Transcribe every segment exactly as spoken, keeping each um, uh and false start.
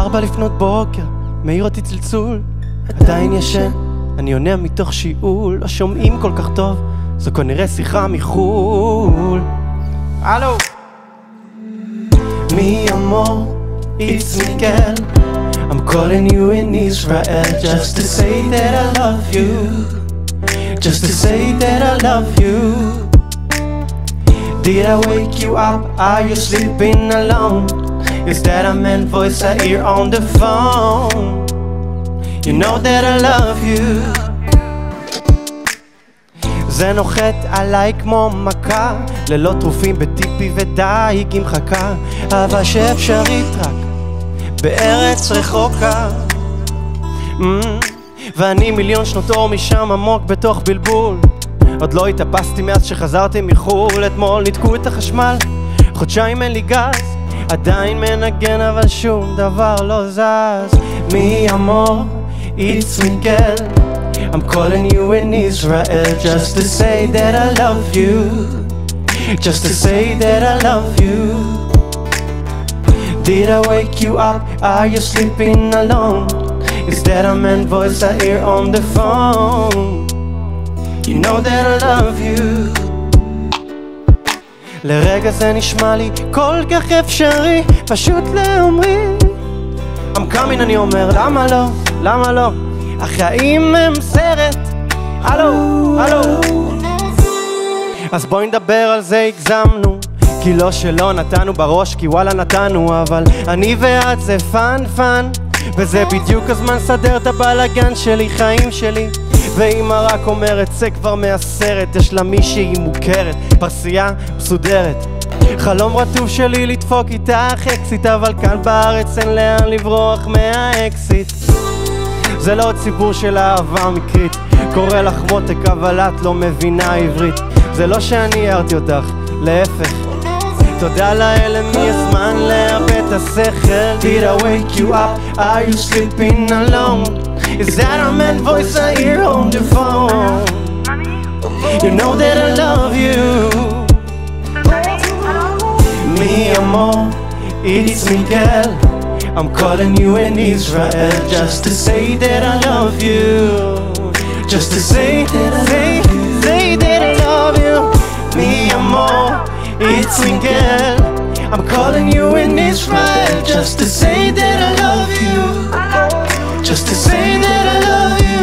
ארבע לפנות בוקר, מאיר אותי צלצול, עדיין ישן, אני עונה מתוך שיעול, לא שומעים כל כך טוב, זו כנראה שיחה מחול. הלו! Mi amor, it's Miguel. I'm calling you in Israel just to say that I love you, just to say that I love you. Did I wake you up? Are you sleeping alone? Is that a man's voice I hear on the phone? You know that I love you. זה נוחת עליי כמו מכה, ללא תרופים בטיפי ודייג עם חכה, אהבה שאפשרית רק בארץ רחוקה. mm, ואני מיליון שנות אור משם עמוק בתוך בלבול, עוד לא התאפסתי מאז שחזרתי מחול. אתמול ניתקו את החשמל, חודשיים אין לי גז, עדיין מנגן אבל שום דבר לא זז. Mi amor, it's Miguel. I'm calling you in Israel just to say that I love you, just to say that I love you. Did I wake you up? Are you sleeping alone? Is that a man's voice I hear on the phone? You know that I love you. לרגע זה נשמע לי כל כך אפשרי, פשוט לאומרי I'm coming. אני אומר למה לא, למה לא, החיים הם סרט. הלו, הלו. אז בואי נדבר על זה, הגזמנו, כי לא שלא נתנו בראש, כי וואלה נתנו, אבל אני ואת זה פן פן, וזה בדיוק הזמן סדר את הבלגן שלי, חיים שלי. ואמא רק אומרת זה כבר מהסרט, יש לה מישהי מוכרת, פרסייה מסודרת, חלום רטוב שלי לדפוק איתך אקסיט, אבל כאן בארץ אין לאן לברוח מהאקסיט. זה לא ציבור של אהבה מקרית, קורא לך מותק אבל את לא מבינה עברית. זה לא שאני הערתי אותך, להפך, תודה לאלה מי הזמן לאבד את השכל. Did I wake you up? Are you sleeping alone? Is that a man's voice I hear on the phone? You know that I love you. Mi amor, it's Miguel. I'm calling you in Israel just to say that I love you, just to say that I say, say that I love you. Mi amor, it's Miguel. I'm calling you in Israel just to say that I love you, just to say that I love you.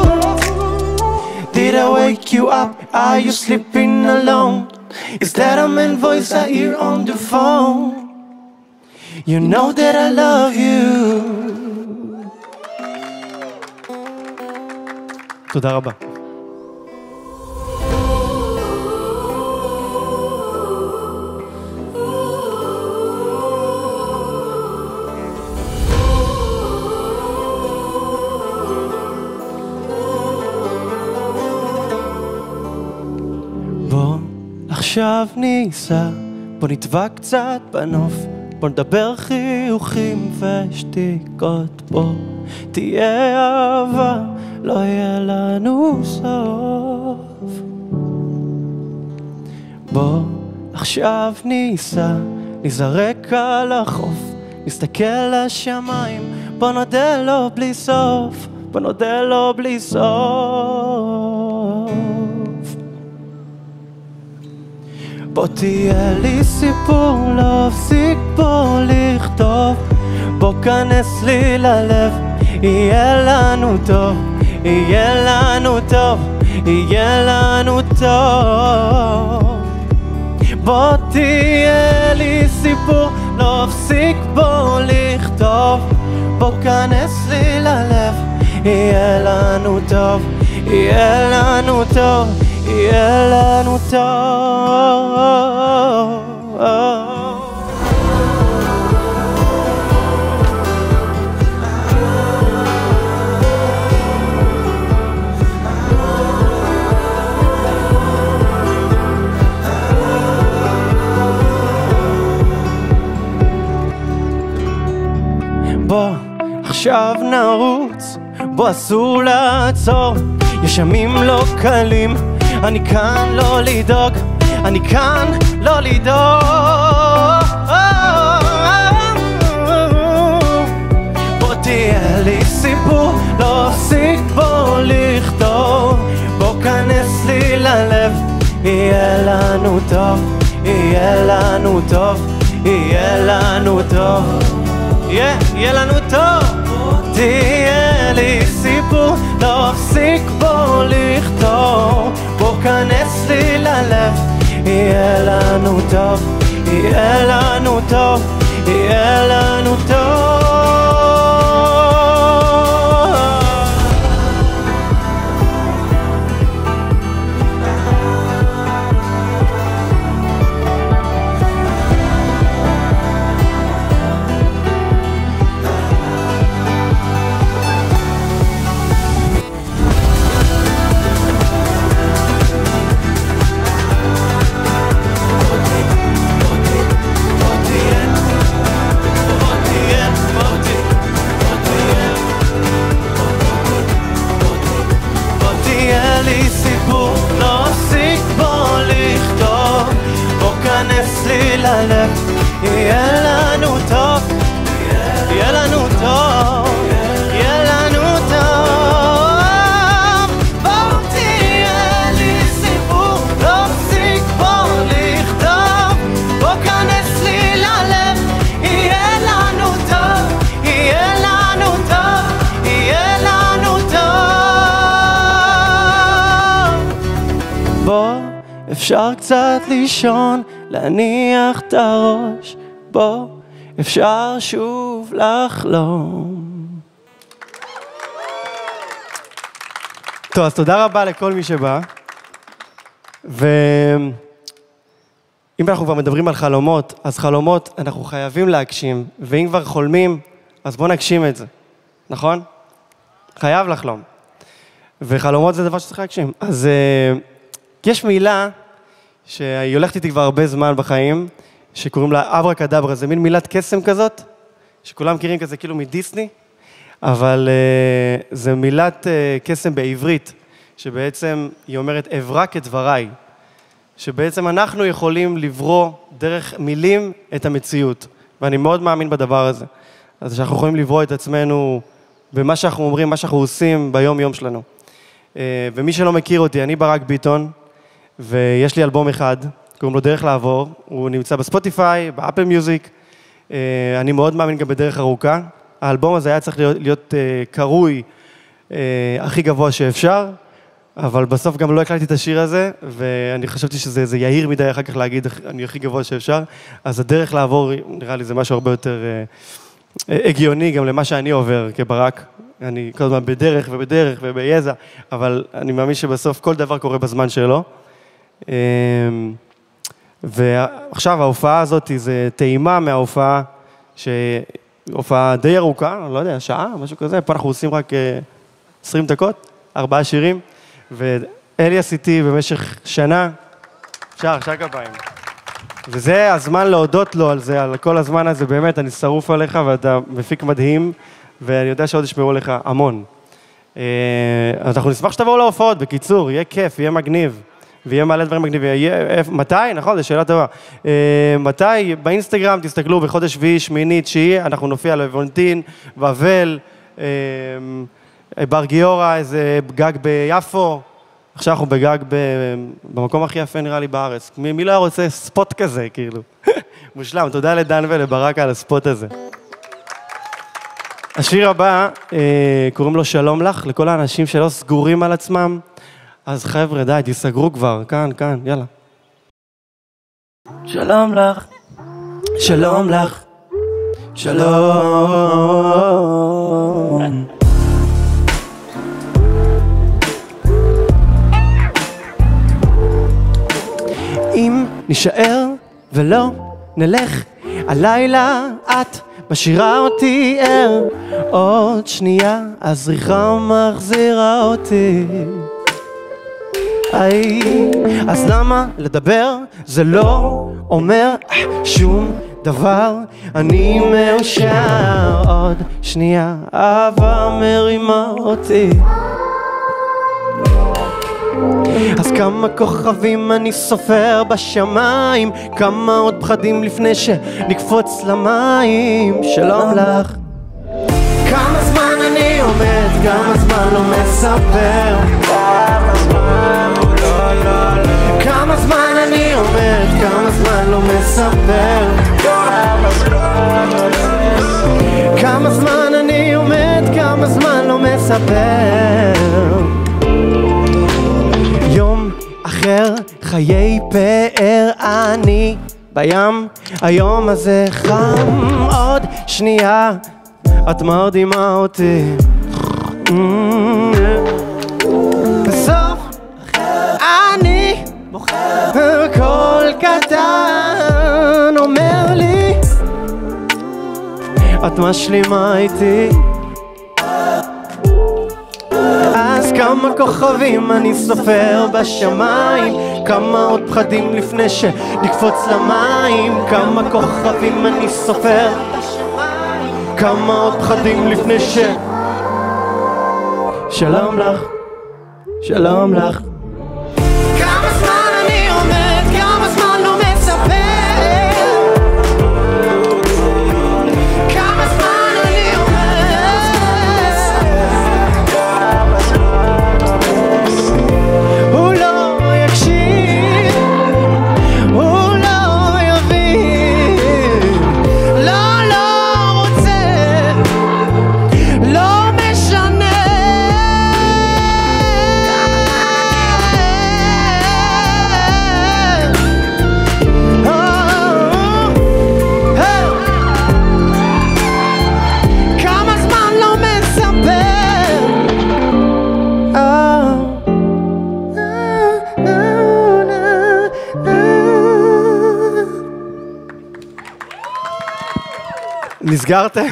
Did I wake you up? Are you sleeping alone? Is that a man's voice I hear on the phone? You know that I love you. תודה רבה. בוא עכשיו ניסע, בוא נטבע קצת בנוף, בוא נדבר חיוכים ושתיקות, בוא תהיה אהבה, לא יהיה לנו סוף. בוא עכשיו ניסע, נזרק על החוף, נסתכל לשמיים, בוא נודה לו בלי סוף, בוא נודה לו בלי סוף. בוא תהיה לי סיפור, לא אפסיק בוא לכתוב, בוא כנס לי ללב, יהיה לנו טוב, יהיה לנו טוב, יהיה לנו טוב. בוא תהיה לי סיפור, לא אפסיק בוא לכתוב, בוא כנס לי ללב, יהיה לנו טוב, יהיה לנו טוב, יהיה לנו טוב. בוא עכשיו נרוץ, בוא אסור לעצור, יש ימים לא קלים, אני כאן לא לדאוג, אני כאן לא לדאוג. תהיה לי סיפור, לא אפסיק בו לכתוב, בוא כנס לי ללב, יהיה לנו טוב, יהיה לנו טוב, יהיה לנו טוב, יהיה לנו טוב. תהיה לי סיפור, לא אפסיק בו לכתוב, בוא כנס לי ללב, יהיה לנו טוב, יהיה לנו טוב, יהיה לנו טוב. יהיה לנו טוב, יהיה לנו טוב, יהיה לנו טוב. בוא תהיה לי סיפור, לא אפסיק בו לכתוב, בוא כנס לי ללב, יהיה לנו טוב, יהיה לנו טוב, יהיה לנו טוב. בוא אפשר קצת לישון, להניח את הראש, בוא אפשר שוב לחלום. טוב, אז תודה רבה לכל מי שבא. ואם אנחנו כבר מדברים על חלומות, אז חלומות אנחנו חייבים להגשים, ואם כבר חולמים, אז בוא נגשים את זה, נכון? חייב לחלום. וחלומות זה דבר שצריך להגשים. אז יש מילה שהיא הולכת איתי כבר הרבה זמן בחיים, שקוראים לה אברה קדברה, זה מין מילת קסם כזאת, שכולם מכירים כזה כאילו מדיסני, אבל uh, זה מילת uh, קסם בעברית, שבעצם היא אומרת עברה כדבריי, שבעצם אנחנו יכולים לברוא דרך מילים את המציאות, ואני מאוד מאמין בדבר הזה. אז שאנחנו יכולים לברוא את עצמנו במה שאנחנו אומרים, מה שאנחנו עושים ביום יום שלנו. Uh, ומי שלא מכיר אותי, אני ברק ביטון, ויש לי אלבום אחד, קוראים לו דרך לעבור, הוא נמצא בספוטיפיי, באפל מיוזיק, אני מאוד מאמין גם בדרך ארוכה. האלבום הזה היה צריך להיות, להיות קרוי הכי גבוה שאפשר, אבל בסוף גם לא הקלטתי את השיר הזה, ואני חשבתי שזה יהיר מדי אחר כך להגיד אני הכי גבוה שאפשר, אז הדרך לעבור נראה לי זה משהו הרבה יותר הגיוני גם למה שאני עובר כברק. אני כל הזמן בדרך ובדרך וביזע, אבל אני מאמין שבסוף כל דבר קורה בזמן שלו. ועכשיו ההופעה הזאת זה טעימה מההופעה, שהופעה די ארוכה, לא יודע, שעה, משהו כזה, פה אנחנו עושים רק עשרים דקות, ארבעה שירים, ואלי עשיתי במשך שנה, אפשר, אפשר כפיים. וזה הזמן להודות לו על זה, על כל הזמן הזה, באמת, אני שרוף עליך ואתה מפיק מדהים, ואני יודע שעוד ישמעו לך המון. אז אנחנו נשמח שתבואו להופעות, בקיצור, יהיה כיף, יהיה מגניב. ויהיה מעלה דברים מגניבים. מתי? נכון, זו שאלה טובה. מתי? באינסטגרם תסתכלו בחודש שביעי, שמיני, תשיעי, אנחנו נופיע לוונטין, בבל, בר גיורא, איזה גג ביפו. עכשיו אנחנו בגג במקום הכי יפה נראה לי בארץ. מי לא רוצה ספוט כזה, כאילו? מושלם, תודה לדן ולברק על הספוט הזה. השיר הבא, קוראים לו שלום לך, לכל האנשים שלא סגורים על עצמם. אז חבר'ה, די, תסגרו כבר, כאן, כאן, יאללה. שלום לך, שלום לך, שלום. אם נשאר ולא נלך, הלילה את משאירה אותי ער, עוד שנייה הזריחה מחזירה אותי. איי, אז למה לדבר? זה לא אומר שום דבר, אני מאושר, עוד שנייה אהבה מרימה אותי. אז כמה כוכבים אני סופר בשמיים, כמה עוד פחדים לפני שנקפוץ למים. שלום לך, כמה עומד, כמה זמן לא מספר, כמה זמן, לא, לא, לא. כמה זמן אני עומד, כמה זמן לא מספר, כמה זמן, לא, לא. כמה זמן אני עומד, כמה זמן לא מספר. יום אחר, חיי פאר, אני בים, היום הזה חם, עוד שנייה את מרדימה אותי. בסוף אני בוחר, קול קטן אומר לי את משלימה איתי. אז כמה כוכבים אני סופר בשמיים, כמה עוד פחדים לפני שנקפוץ למים, כמה כוכבים אני סופר בשמיים, כמה עוד פחדים לפני ש... שלום לך, שלום לך. כמה זמן אני עומד, כמה זמן לא מספר, כמה זמן אני עומד, הוא לא יקשיב, הוא לא יבין, לא, לא רוצה, לא משנה. נסגרתם?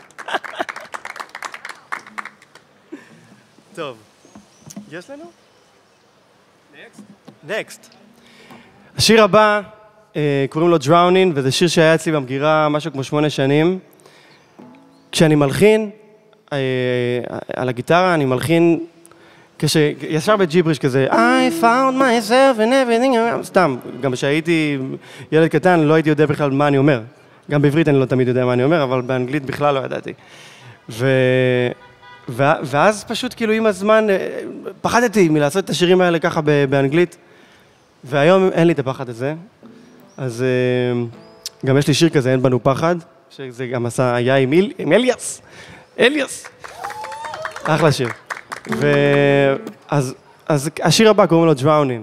טוב, יש לנו? נקסט? נקסט. השיר הבא, אה, קוראים לו Drowning, וזה שיר שהיה אצלי במגירה משהו כמו שמונה שנים. כשאני מלחין, אה, על הגיטרה, אני מלחין, כשישר בג'יבריש כזה, I found myself and everything, סתם, גם כשהייתי ילד קטן, לא הייתי יודע בכלל מה אני אומר. גם בעברית אני לא תמיד יודע מה אני אומר, אבל באנגלית בכלל לא ידעתי. ו... ו... ואז פשוט כאילו עם הזמן, פחדתי מלעשות את השירים האלה ככה באנגלית, והיום אין לי את הפחד הזה. אז גם יש לי שיר כזה, אין בנו פחד, שזה גם עשה, היה עם, איל... עם אליאס. אליאס. אחלה שיר. ואז אז השיר הבא קוראים לו Drowning.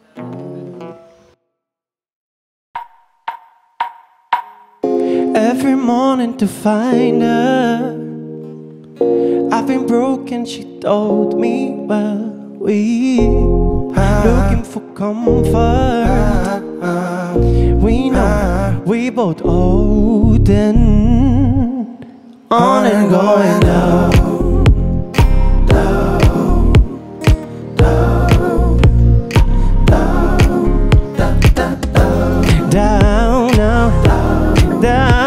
Every morning to find her, I've been broken, she told me, well, we looking for comfort, we know we both old and on and going down, down, down, down, down, down, down, down, down.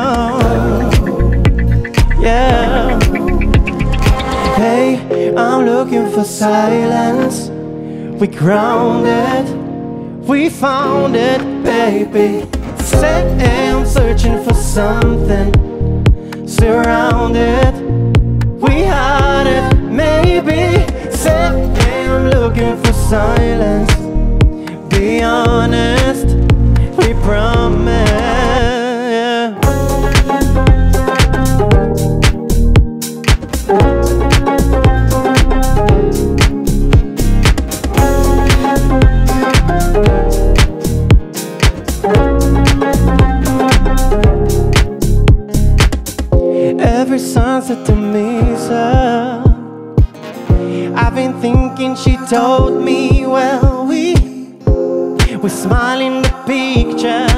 Yeah. Hey, I'm looking for silence. We grounded, we found it, baby. Say I'm searching for something. Surrounded, we had it, maybe. Say I'm looking for silence. Be honest, we promise. Every sunset to me, sir. I've been thinking she told me, well, we we smile in the picture.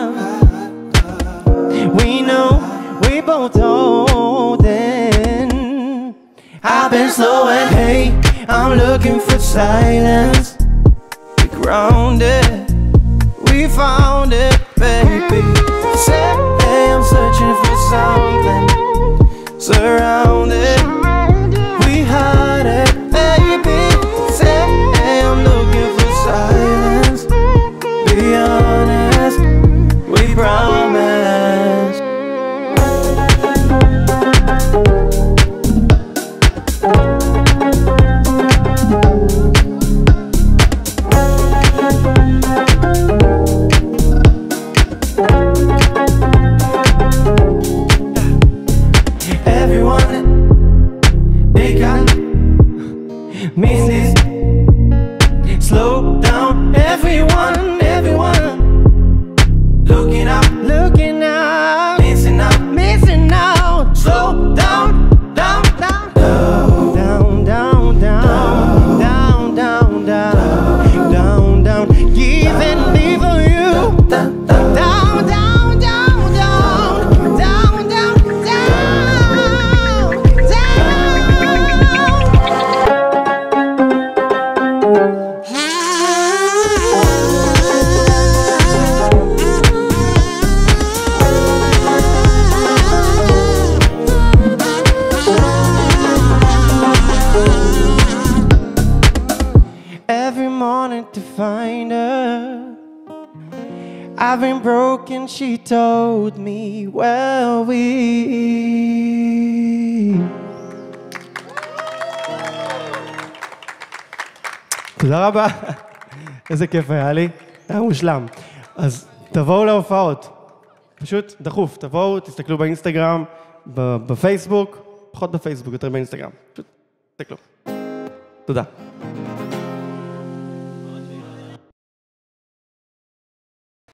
We know we both holding. I've been slow and hey, I'm looking for silence. We grounded, we found it, baby. Say I'm searching for something. Surrounded, we had it, baby. Say I'm looking for silence. Be honest, we promise. slow down, everyone, everyone. Looking up, looking out, missing out, missing out. Slow down, down, down, down, down, down, down, down, down, down, down. Give and leave for you. Down, down, down, down, down, down, down, down. Every morning to find her, I've been broken, she told me, well, we... תודה רבה, איזה כיף היה לי, היה מושלם. אז תבואו להופעות, פשוט דחוף, תבואו, תסתכלו באינסטגרם, בפייסבוק, פחות בפייסבוק, יותר באינסטגרם, פשוט תסתכלו. תודה.